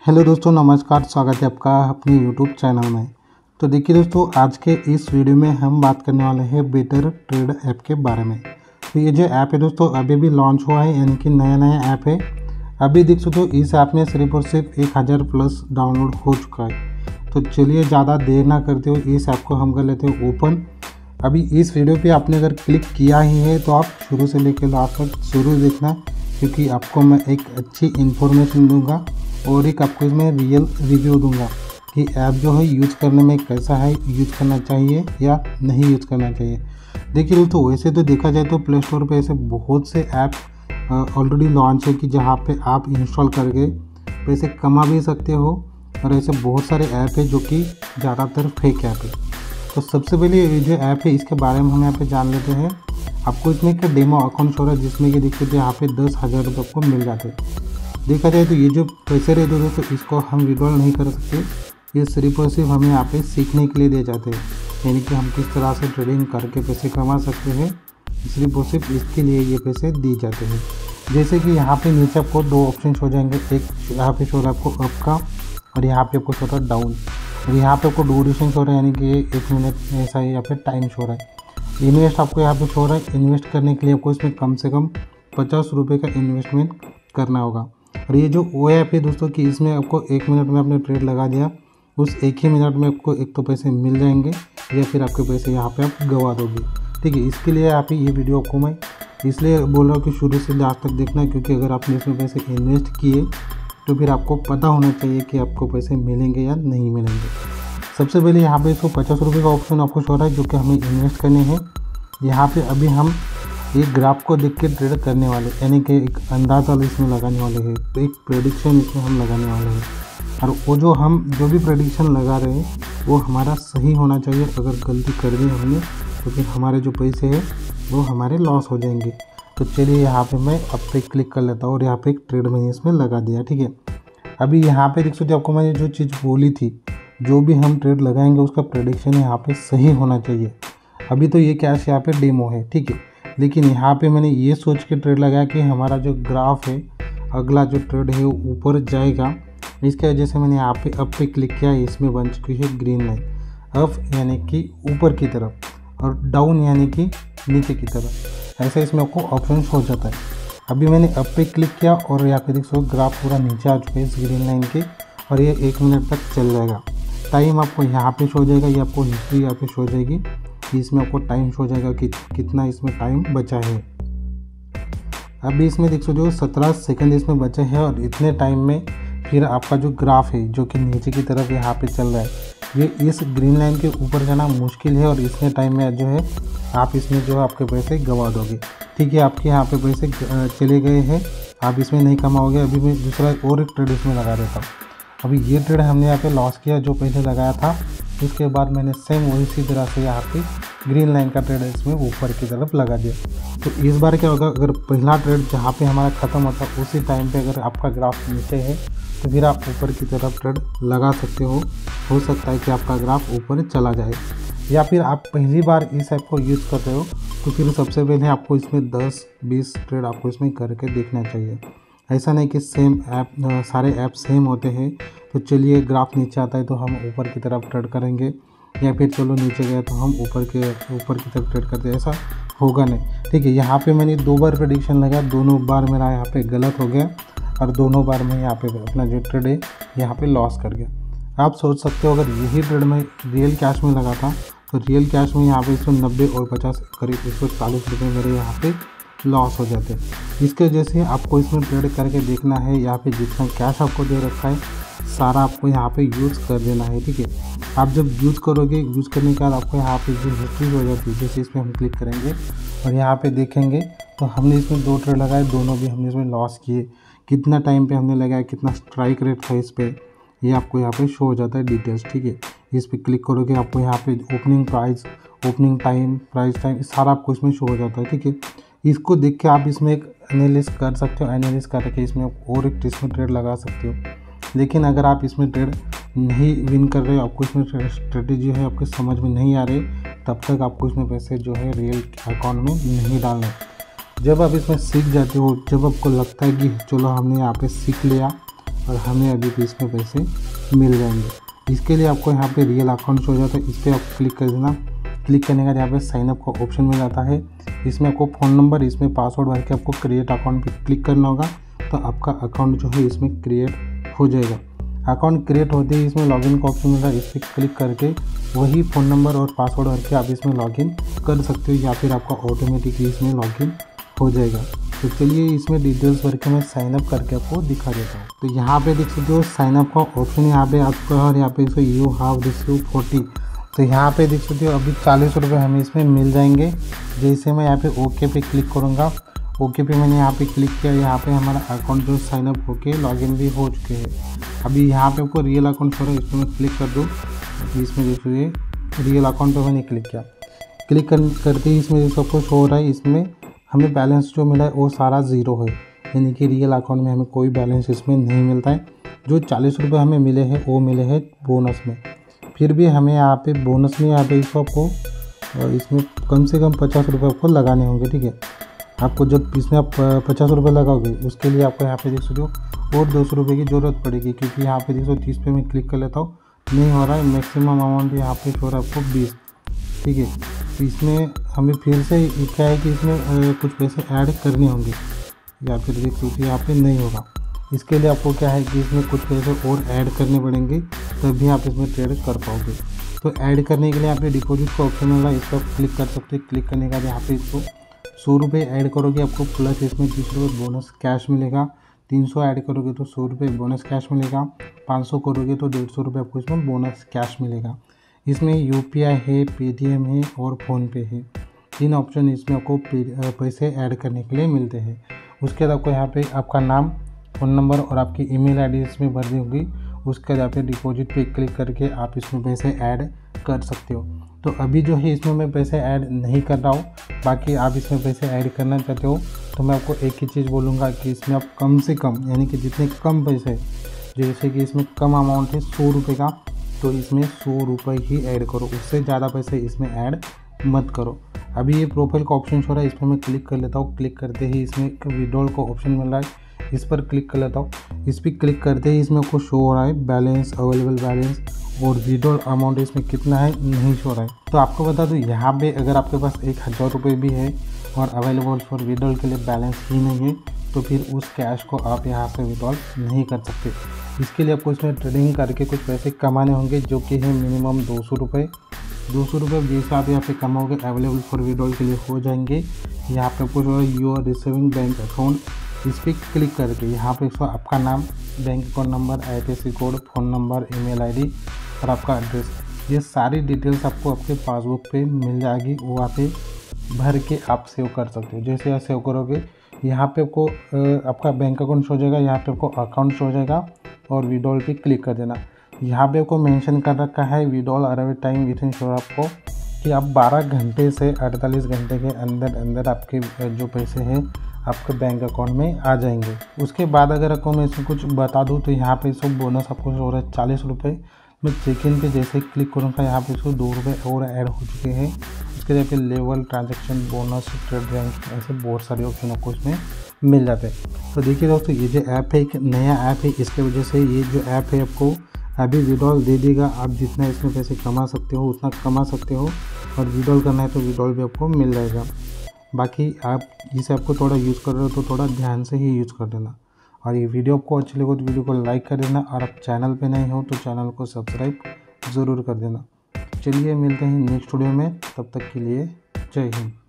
Hello दोस्तों, नमस्कार। स्वागत है आपका अपने यूट्यूब चैनल में। तो देखिए दोस्तों, आज के इस वीडियो में हम बात करने वाले हैं बेटर ट्रेड ऐप के बारे में। तो ये जो ऐप है दोस्तों अभी भी लॉन्च हुआ है, यानी कि नया ऐप है। अभी देख सकते हो इस ऐप में सिर्फ और सिर्फ 1000 प्लस डाउनलोड हो चुका है। तो चलिए ज़्यादा देर ना करते हो, इस ऐप को हम कर लेते हैं ओपन। अभी इस वीडियो पे आपने अगर क्लिक किया ही है तो आप शुरू से लेकर लास्ट तक जरूर देखना, क्योंकि आपको मैं एक अच्छी इन्फॉर्मेशन दूंगा और एक आपको इसमें रियल रिव्यू दूंगा कि ऐप जो है यूज़ करने में कैसा है, यूज़ करना चाहिए या नहीं यूज़ करना चाहिए। देखिए दोस्तों, वैसे तो देखा जाए तो प्ले स्टोर पे ऐसे बहुत से ऐप ऑलरेडी लॉन्च है कि जहाँ पे आप इंस्टॉल करके पैसे कमा भी सकते हो, और ऐसे बहुत सारे ऐप है जो कि ज़्यादातर फेक ऐप है। तो सबसे पहले ये जो ऐप है इसके बारे में हम यहाँ पे जान लेते हैं। आपको इसमें एक डेमो अकाउंट हो रहा है जिसमें कि देखते थे यहाँ पे 10,000 रुपये आपको मिल जाते हैं। देखा जाए तो ये जो पैसे रहते हैं तो इसको हम विड्रॉल नहीं कर सकते, ये सिर्फ और सिर्फ हमें यहाँ पे सीखने के लिए दिए जाते हैं, यानी कि हम किस तरह से ट्रेडिंग करके पैसे कमा सकते हैं, सिर्फ और सिर्फ इसके लिए ये पैसे दिए जाते हैं। जैसे कि यहाँ पे नीचे आपको दो ऑप्शन हो जाएंगे, एक यहाँ पे शो रहा है आपको अप का और यहाँ पे आपको शो रहा है डाउन। और यहाँ पे आपको ड्यूरेशन शो रहा है, यानी कि 1 मिनट ऐसा ही यहाँ पे टाइम शो रहा है। इन्वेस्ट आपको यहाँ पे शो रहा है, इन्वेस्ट करने के लिए आपको इसमें कम से कम 50 रुपये का इन्वेस्टमेंट करना होगा। और ये जो वो ऐप है दोस्तों कि इसमें आपको 1 मिनट में आपने ट्रेड लगा दिया, उस एक ही मिनट में आपको एक तो पैसे मिल जाएंगे या फिर आपके पैसे यहाँ पे आप गवा दोगे। ठीक है, इसके लिए आप ये वीडियो को मैं इसलिए बोल रहा हूँ कि शुरू से लास्ट तक देखना, क्योंकि अगर आपने इसमें पैसे इन्वेस्ट किए तो फिर आपको पता होना चाहिए कि आपको पैसे मिलेंगे या नहीं मिलेंगे। सबसे पहले यहाँ पे इसको 50 रुपये का ऑप्शन आपको शो रहा है जो कि हमें इन्वेस्ट करने हैं। यहाँ पे अभी हम एक ग्राफ को देख के ट्रेड करने वाले, यानी कि एक अंदाज़ा इसमें लगाने वाले हैं, तो एक प्रेडिक्शन इसमें हम लगाने वाले हैं। और वो जो भी प्रेडिक्शन लगा रहे हैं वो हमारा सही होना चाहिए। अगर गलती कर दी हमने तो फिर हमारे जो पैसे हैं वो हमारे लॉस हो जाएंगे। तो चलिए यहाँ पे मैं अब पे क्लिक कर लेता हूँ और यहाँ पे एक ट्रेड मैंने इसमें लगा दिया। ठीक है, अभी यहाँ पे देख सकते आपको मैंने जो चीज़ बोली थी, जो भी हम ट्रेड लगाएंगे उसका प्रेडिक्शन यहाँ पे सही होना चाहिए। अभी तो ये कैश यहाँ पे डेमो है, ठीक है, लेकिन यहाँ पे मैंने ये सोच के ट्रेड लगाया कि हमारा जो ग्राफ है, अगला जो ट्रेड है वो ऊपर जाएगा। इसके वजह से मैंने यहाँ पे अप पे क्लिक किया, इसमें बन चुकी है ग्रीन लाइन। अप यानी कि ऊपर की तरफ और डाउन यानी कि नीचे की तरफ, ऐसा इसमें आपको ऑप्शन हो जाता है। अभी मैंने अप पे क्लिक किया और यहाँ पे देख सकते ग्राफ पूरा नीचे आ चुका है इस ग्रीन लाइन के, और ये 1 मिनट तक चल जाएगा। टाइम आपको यहाँ पे शो जाएगा, ये आपको हिस्ट्री यहाँ पे शो जाएगी, इसमें आपको टाइम शो जाएगा कि कितना इसमें टाइम बचा है। अभी इसमें देख सकते हो 17 सेकंड इसमें बचे हैं, और इतने टाइम में फिर आपका जो ग्राफ है जो कि नीचे की तरफ यहाँ पे चल रहा है, ये इस ग्रीन लाइन के ऊपर जाना मुश्किल है, और इतने टाइम में जो है आप इसमें जो है आपके पैसे गंवा दोगे। ठीक है, आपके यहाँ पे पैसे चले गए हैं, आप इसमें नहीं कमाओगे। अभी मैं दूसरा और एक ट्रेड इसमें लगा देता हूँ। अभी ये ट्रेड हमने यहाँ पे लॉस किया जो पहले लगाया था, उसके बाद मैंने सेम वही तरह से यहाँ पे ग्रीन लाइन का ट्रेड इसमें ऊपर की तरफ लगा दिया। तो इस बार क्या होगा, अगर पहला ट्रेड जहाँ पे हमारा ख़त्म होता है उसी टाइम पे अगर आपका ग्राफ नीचे है तो फिर आप ऊपर की तरफ ट्रेड लगा सकते हो सकता है कि आपका ग्राफ ऊपर चला जाए। या फिर आप पहली बार इस ऐप को यूज़ कर रहे हो तो फिर सबसे पहले आपको इसमें 10-20 ट्रेड आपको इसमें करके देखना चाहिए। ऐसा नहीं कि सेम ऐप सारे ऐप सेम होते हैं। तो चलिए, ग्राफ नीचे आता है तो हम ऊपर की तरफ ट्रेड करेंगे, या फिर चलो नीचे गया तो हम ऊपर की तरफ ट्रेड करते हैं, ऐसा होगा नहीं। ठीक है, यहाँ पे मैंने 2 बार प्रेडिक्शन लगाया, दोनों बार मेरा यहाँ पे गलत हो गया, और दोनों बार मैं यहाँ पे अपना जो ट्रेड है यहाँ पे लॉस कर गया। आप सोच सकते हो अगर यही ट्रेड मैं रियल कैश में लगा था तो रियल कैश में यहाँ पे 190 और 50 करीब 140 रुपये मेरे यहाँ पे लॉस हो जाते हैं। इसके वजह से आपको इसमें ट्रेड करके देखना है, या फिर जितना कैश आपको दे रखा है सारा आपको यहाँ पे यूज़ कर देना है। ठीक है, आप जब यूज़ करोगे, यूज़ करने के बाद आपको यहाँ पे जो हिस्ट्री हो जाती है, जैसे इसमें हम क्लिक करेंगे और यहाँ पे देखेंगे तो हमने इसमें 2 ट्रेड लगाए, दोनों भी हमने इसमें लॉस किए, कितना टाइम पे हमने लगाया, कितना स्ट्राइक रेट था इस पर, ये आपको यहाँ पे शो हो जाता है डिटेल्स। ठीक है, इस पर क्लिक करोगे आपको यहाँ पे opening price, opening time, price time, सारा आपको इसमें शो हो जाता है। ठीक है, इसको देख के आप इसमें एक एनालिसिस कर सकते हो, एनालिसिस करके इसमें और एक इसमें ट्रेड लगा सकते हो। लेकिन अगर आप इसमें ट्रेड नहीं विन कर रहे हो, आपको इसमें स्ट्रेटेजी है आपको समझ में नहीं आ रही, तब तक आपको इसमें पैसे जो है रियल अकाउंट में नहीं डालने। जब आप इसमें सीख जाते हो, जब आपको लगता है कि चलो हमने यहाँ पे सीख लिया, और हमें अभी भी इसमें पैसे मिल जाएंगे। इसके लिए आपको यहाँ पे रियल अकाउंट शो हो जाता है, इस पर आप क्लिक कर देना। क्लिक करने के बाद यहाँ पे साइनअप का ऑप्शन मिल जाता है। इसमें आपको फ़ोन नंबर, इसमें पासवर्ड भर के आपको क्रिएट अकाउंट पे क्लिक करना होगा, तो आपका अकाउंट जो है इसमें क्रिएट हो जाएगा। अकाउंट क्रिएट होते ही इसमें लॉगिन का ऑप्शन मिलता है, इस पर क्लिक करके वही फ़ोन नंबर और पासवर्ड भर के आप इसमें लॉगिन कर सकते हो, या फिर आपका ऑटोमेटिकली इसमें लॉगिन हो जाएगा। तो चलिए इसमें डिटेल्स भर के मैं साइनअप करके आपको दिखा देता हूँ। तो यहाँ पे देख सकते हो साइनअप का ऑप्शन यहाँ पे आपका, और यहाँ पे इसको यू हैव रिसीव 40। तो यहाँ पे देख सकते हो अभी 40 रुपये हमें इसमें मिल जाएंगे। जैसे मैं यहाँ पे ओके पे क्लिक करूँगा, ओके पे मैंने यहाँ पे क्लिक किया, यहाँ पे हमारा अकाउंट जो साइनअप होके लॉगिन भी हो चुके हैं। अभी यहाँ पे आपको रियल अकाउंट शो रहा है, इसमें मैं क्लिक कर दूँ। इसमें देखिए रियल अकाउंट पे मैंने क्लिक किया, क्लिक करते ही इसमें सबको शो हो रहा है, इसमें हमें बैलेंस जो मिला है वो सारा ज़ीरो है, यानी कि रियल अकाउंट में हमें कोई बैलेंस इसमें नहीं मिलता है। जो 40 रुपये हमें मिले हैं वो मिले हैं बोनस में। फिर भी हमें यहाँ पे बोनस में यहाँ पे इसको आपको इसमें कम से कम 50 रुपये आपको लगाने होंगे, ठीक है। आपको जब इसमें आप 50 रुपये लगाओगे उसके लिए आपको यहाँ पे देख सकते हो और 200 रुपये की ज़रूरत पड़ेगी, क्योंकि यहाँ पे 230 पे मैं क्लिक कर लेता हूँ, नहीं हो रहा है। मैक्सिमम अमाउंट यहाँ पे शो रहा है आपको 20, ठीक है। तो इसमें हमें फिर से क्या है कि इसमें कुछ पैसे ऐड करने होंगे, या फिर देख सकते यहाँ पे नहीं होगा। इसके लिए आपको क्या है कि इसमें कुछ पैसे और ऐड करने पड़ेंगे, तभी आप इसमें ट्रेड कर पाओगे। तो ऐड करने के लिए यहाँ पे डिपॉजिट का ऑप्शन होगा, इस पर क्लिक कर सकते हैं। क्लिक करने के बाद यहाँ पे इसको 100 रुपये ऐड करोगे आपको प्लस इसमें 30 रुपये बोनस कैश मिलेगा। 300 ऐड करोगे तो 100 रुपये बोनस कैश मिलेगा। 500 करोगे तो 150 रुपये आपको इसमें बोनस कैश मिलेगा। इसमें UPI है, पेटीएम है और फ़ोनपे है। 3 ऑप्शन इसमें आपको पैसे ऐड करने के लिए मिलते हैं। उसके बाद आपको यहाँ पे आपका नाम, फ़ोन नंबर और आपकी ईमेल आईडी इसमें भर दी होगी। उसके बाद यहाँ पे डिपॉजिट पे क्लिक करके आप इसमें पैसे ऐड कर सकते हो। तो अभी जो है इसमें मैं पैसे ऐड नहीं कर रहा हूँ, बाकी आप इसमें पैसे ऐड करना चाहते हो तो मैं आपको एक ही चीज़ बोलूँगा कि इसमें आप कम से कम, यानी कि जितने कम पैसे, जैसे कि इसमें कम अमाउंट है 100 रुपये का, तो इसमें 100 रुपये ही ऐड करो, उससे ज़्यादा पैसे इसमें ऐड मत करो। अभी ये प्रोफाइल का ऑप्शन शो रहा है, इस पर मैं क्लिक कर लेता हूँ। क्लिक करते ही इसमें विड्रॉल का ऑप्शन मिल रहा है, इस पर क्लिक कर लेता हूँ। इस पर क्लिक करते ही इसमें आपको शो हो रहा है बैलेंस, अवेलेबल बैलेंस और विड्रॉल अमाउंट इसमें कितना है नहीं शो रहा है। तो आपको बता दूँ यहाँ पे अगर आपके पास 1000 रुपये भी है और अवेलेबल फॉर विड्रॉल के लिए बैलेंस ही नहीं है, तो फिर उस कैश को आप यहाँ से विड्रॉल नहीं कर सकते। इसके लिए आपको इसमें ट्रेडिंग करके कुछ पैसे कमाने होंगे, जो कि है मिनिमम 200 रुपये। 200 रुपये जैसे आप यहाँ पे कमाओगे अवेलेबल फॉर विड्रॉल के लिए हो जाएंगे। यहाँ पे आपको जो है you are receiving bank account, इस पर क्लिक करके यहाँ पे इसको आपका नाम, bank account number, IFSC code, phone number, email ID और आपका एड्रेस, ये सारी डिटेल्स आपको आपके पासबुक पे मिल जाएगी। वो आप भर के आप सेव कर सकते हो। जैसे आप सेव करोगे यहाँ पे आपको आपका बैंक अकाउंट शो हो जाएगा, यहाँ पे आपको अकाउंट शो हो जाएगा और विड्रॉल पे क्लिक कर देना। यहाँ पे आपको मेंशन कर रखा है withdrawal arrival time within sure, आपको कि आप 12 घंटे से 48 घंटे के अंदर आपके जो पैसे हैं आपके बैंक अकाउंट में आ जाएंगे। उसके बाद अगर आपको मैं इसमें कुछ बता दूं तो यहाँ पे इसको बोनस आपको हो रहा है 40 रुपये। मैं चेक इन पे जैसे क्लिक करूँगा यहाँ पे इसको 2 रुपये और ऐड हो चुके हैं। उसके बाद pay level, transaction, bonus, trade rank, ऐसे बहुत सारे ऑप्शन आपको इसमें मिल जाते हैं। तो देखिए दोस्तों, ये जो ऐप है एक नया ऐप है, इसके वजह से ये जो ऐप है आपको अभी विड्रॉल दे देगा। आप जितना इसमें पैसे कमा सकते हो उतना कमा सकते हो, और विड्रॉल करना है तो विड्रॉल भी आपको मिल जाएगा। बाकी आप इसे आपको थोड़ा यूज़ कर रहे हो तो थोड़ा ध्यान से ही यूज़ कर देना। और ये वीडियो आपको अच्छी लगे तो वीडियो को लाइक कर देना, और आप चैनल पे नहीं हो तो चैनल को सब्सक्राइब ज़रूर कर देना। चलिए मिलते हैं नेक्स्ट वीडियो में, तब तक के लिए जय हिंद।